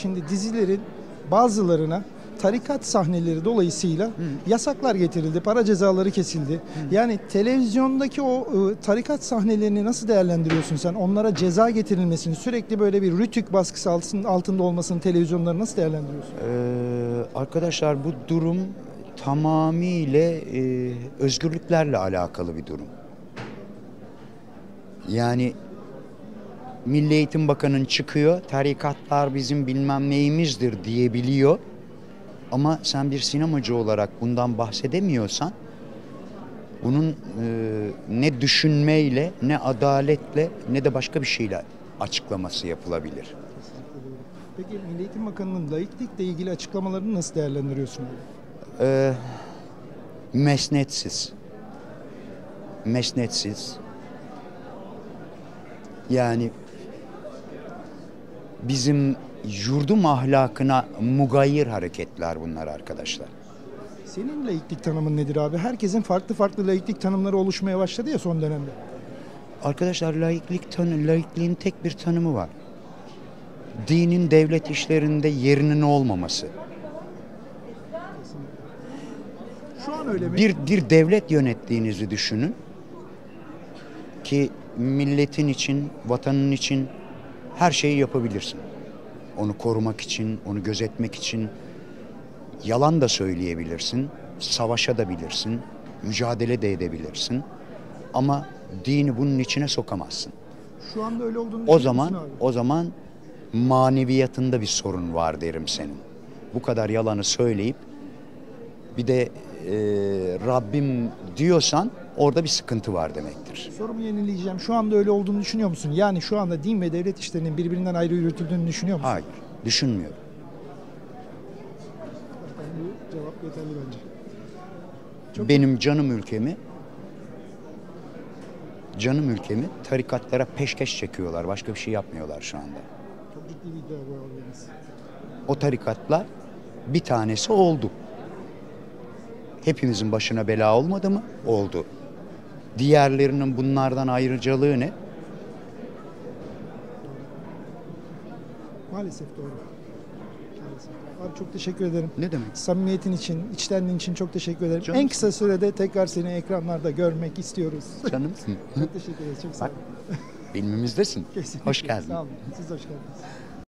Şimdi dizilerin bazılarına tarikat sahneleri dolayısıyla yasaklar getirildi, para cezaları kesildi. Yani televizyondaki o tarikat sahnelerini nasıl değerlendiriyorsun sen? Onlara ceza getirilmesini, sürekli böyle bir rütük baskısı altında olmasını televizyonları nasıl değerlendiriyorsun? Arkadaşlar, bu durum tamamıyla özgürlüklerle alakalı bir durum. Yani Milli Eğitim Bakanı'nın çıkıyor, tarikatlar bizim bilmem neyimizdir diyebiliyor. Ama sen bir sinemacı olarak bundan bahsedemiyorsan, bunun ne düşünmeyle, ne adaletle, ne de başka bir şeyle açıklaması yapılabilir. Peki Milli Eğitim Bakanı'nın laiklikle ilgili açıklamalarını nasıl değerlendiriyorsun? Mesnetsiz. Mesnetsiz. Yani bizim yurdum ahlakına mugayir hareketler bunlar arkadaşlar. Senin laiklik tanımın nedir abi? Herkesin farklı farklı laiklik tanımları oluşmaya başladı ya son dönemde. Arkadaşlar, laikliğin tek bir tanımı var. Dinin devlet işlerinde yerinin olmaması. Şu an öyle mi? Bir devlet yönettiğinizi düşünün ki milletin için, vatanın için her şeyi yapabilirsin. Onu korumak için, onu gözetmek için yalan da söyleyebilirsin, savaşabilirsin, mücadele de edebilirsin. Ama dini bunun içine sokamazsın. Şu anda öyle olduğunu düşünüyor musun abi? O zaman maneviyatında bir sorun var derim senin. Bu kadar yalanı söyleyip bir de Rabbim diyorsan orada bir sıkıntı var demektir. Sorumu yenileyeceğim. Şu anda öyle olduğunu düşünüyor musun? Yani şu anda din ve devlet işlerinin birbirinden ayrı yürütüldüğünü düşünüyor musun? Hayır, düşünmüyorum. Bu cevap yeterli bence. Benim canım ülkemi tarikatlara peşkeş çekiyorlar. Başka bir şey yapmıyorlar şu anda. Çok ciddi bir iddia bu yalnız. O tarikatlar bir tanesi oldu. Hepimizin başına bela olmadı mı? Oldu. Diğerlerinin bunlardan ayrıcalığı ne? Maalesef doğru. Maalesef. Abi çok teşekkür ederim. Ne demek? Samimiyetin için, içtenliğin için çok teşekkür ederim. Canım. En kısa sürede tekrar seni ekranlarda görmek istiyoruz. Canımsın. Çok teşekkür ederiz. Çok sağ olun. Filmimizdesin. Kesinlikle. Hoş geldin. Sağ olun. Siz hoş geldiniz.